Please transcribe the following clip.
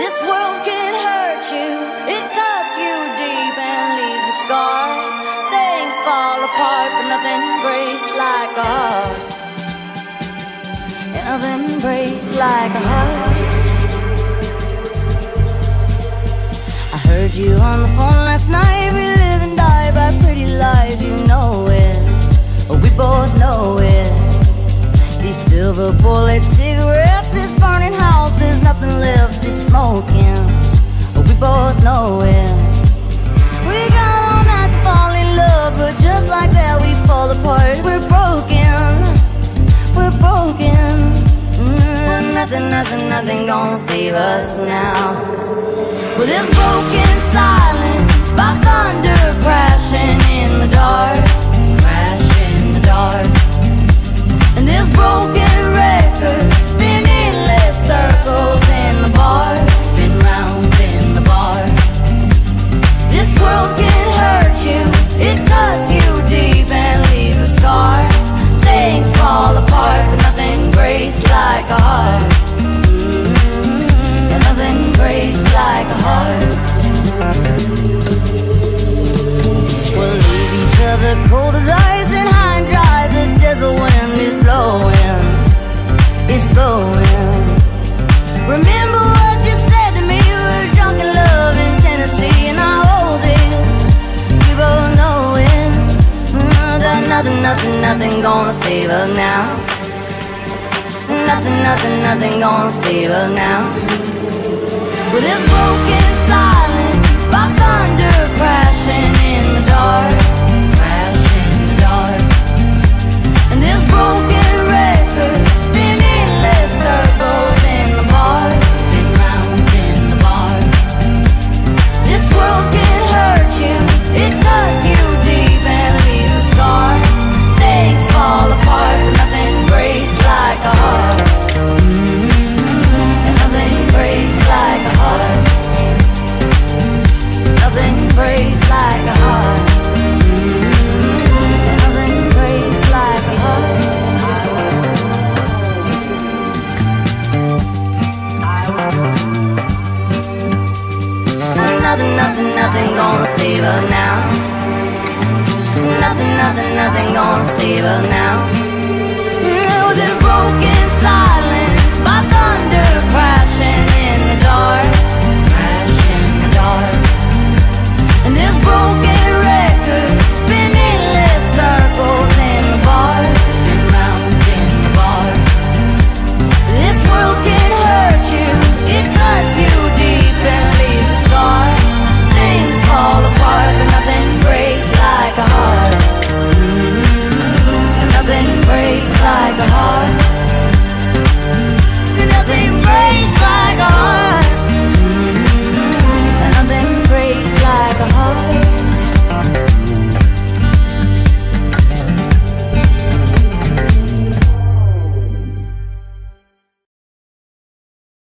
This world can hurt you, it cuts you deep and leaves a scar. Things fall apart, but nothing breaks like a heart. Nothing breaks like a heart. I heard you on the phone last night. We live and die by pretty lies, you know it. We both know it. These silver bullet cigarettes, this burning house, there's nothing left, it's smoking. We both know it. We got all night to fall in love, but just like that we fall apart. We're broken, we're broken. Nothing gonna save us now. With this broken silence, by thunder crashing in the dark, crash in the dark. And this broken record spinning less circles in the bar, spin round in the bar. This world can hurt you, it cuts you deep and leaves a scar. Things fall apart, but nothing breaks like a heart. And nothing breaks like a heart. We'll leave each other cold as ice and high and dry. The desert wind is blowing, it's blowing. Remember what you said to me, we were drunk in love in Tennessee, and I hold it, we both know it. Nothing gonna save us now. Nothing gonna save us now. With this broken silence, by thunder crashing in the dark, crash in the dark. And this broken record spinning less circles in the bar, spin round in the bar. This world can hurt you, it cuts you deep and leaves a scar. Things fall apart, but nothing breaks like a heart. And nothing breaks like a heart. Nothing breaks like a heart. And nothing breaks like a heart. Nothing gonna save us now. Nothing gonna save us now. With this broken silence,